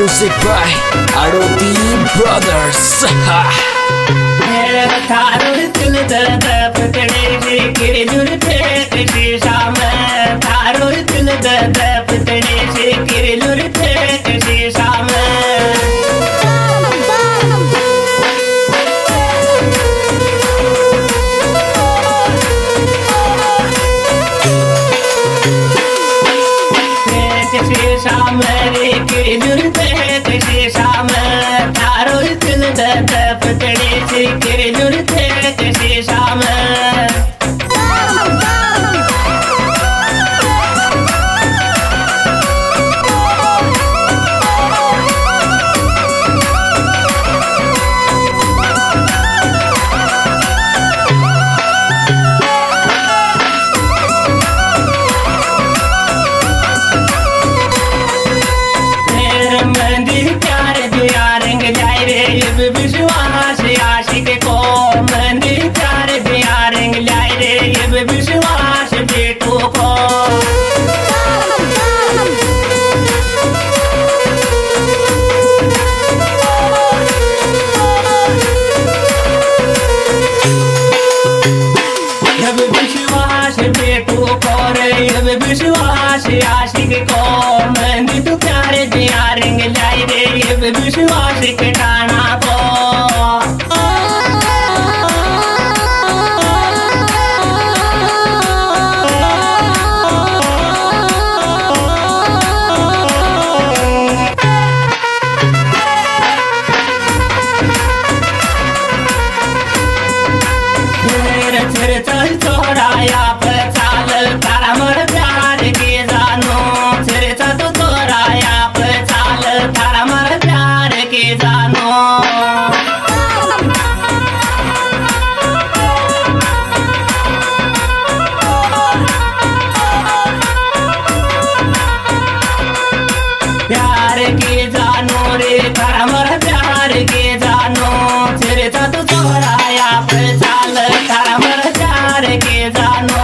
Music by Aroti Brothers. थारो दिल दर्द पकड़े से किरजुर फेंक शीशा में, थारो दिल दर्द पकड़े से किरजुर फेंक शीशा में। शीशा मेरे किरजुर फेंक शीशा में, थारो दिल दर्द पकड़े से किरजुर फेंक शीशा में। विश्वास आशिक को मंदिर प्यार दिया रंग लाए रे, ये विश्वास बेटों को। जब विश्वास बेटों को रे, जब विश्वास आशिक को मंदिर तो प्यार दिया रंग लाए रे, ये विश्वास कटाना को। चल चोराया पचाल तारा मर प्यार के जानो, फिर चल चोराया पचाल तारा मर प्यार के जानो। प्यार के जानो रे तारा मर प्यार के जानो, फिर चल चोराया पचाल तारा मर प्यार के जानो।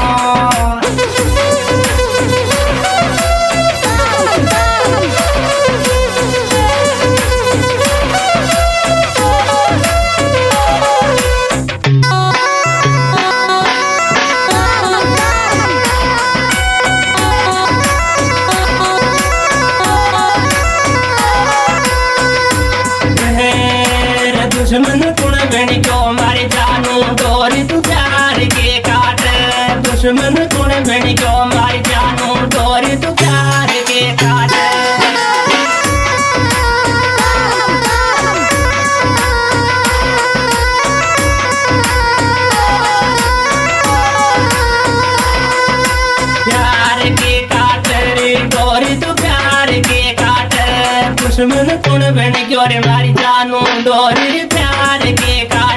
दुश्मन कुण बनी को मारे जानो, डोरी तू प्यार के काट। दुश्मन कुण बनी को मारे जानो, डोरी तू प्यार के काट। प्यार के काट रे डोरी तू प्यार के काट। दुश्मन कुण बनी को रे मारी जानो, डोरी प्यार के काट।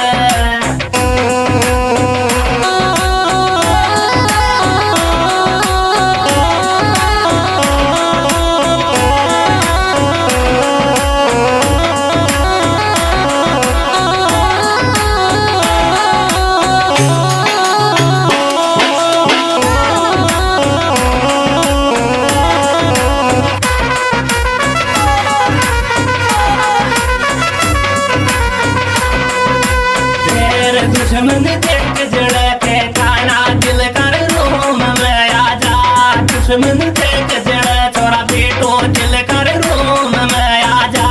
दुश्मन देख जड़के खाना दिल कर रोम में आजा। दुश्मन देख जड़ छोरा बेटो दिल कर रोम में आजा।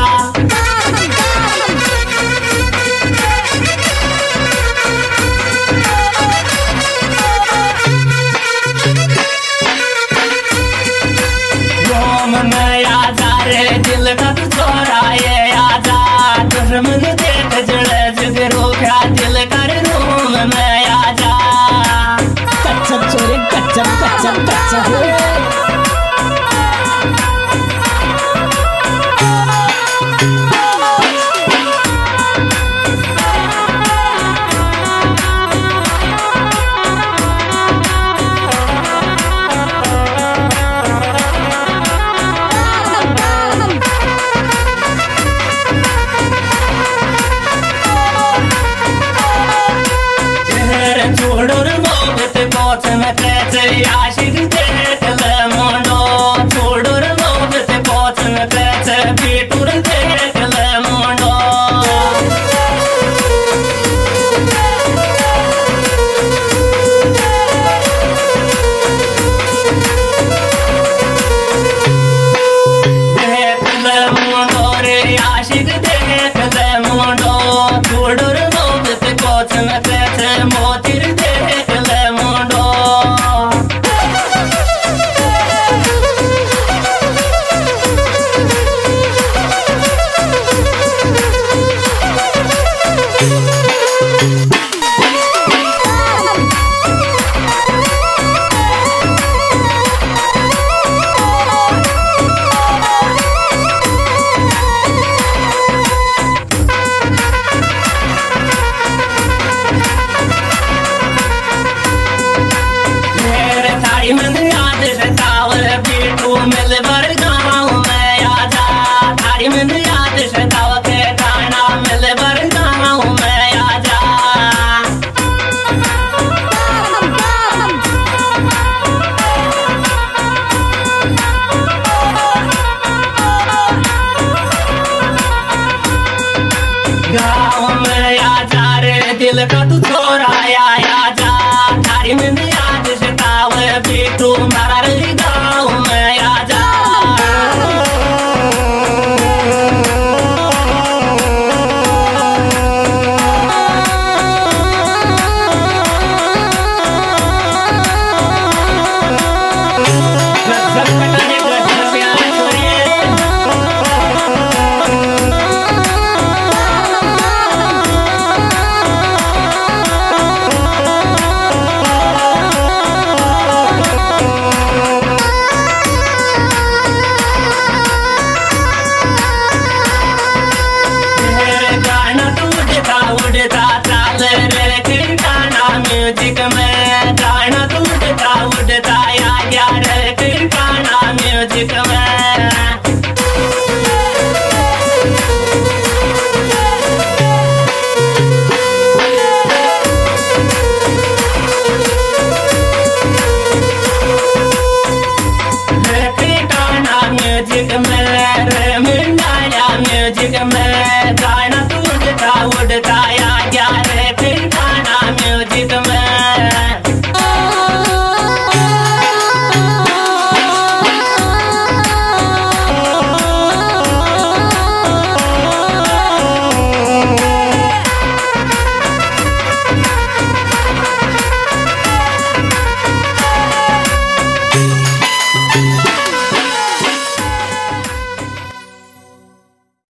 रोम में आजा रे दिल का तू छोरा ये आजा। दुश्मन देख जड़ जग रोका दिल कर रोम में आजा। Kacap, sorry, kacap, kacap, kacap.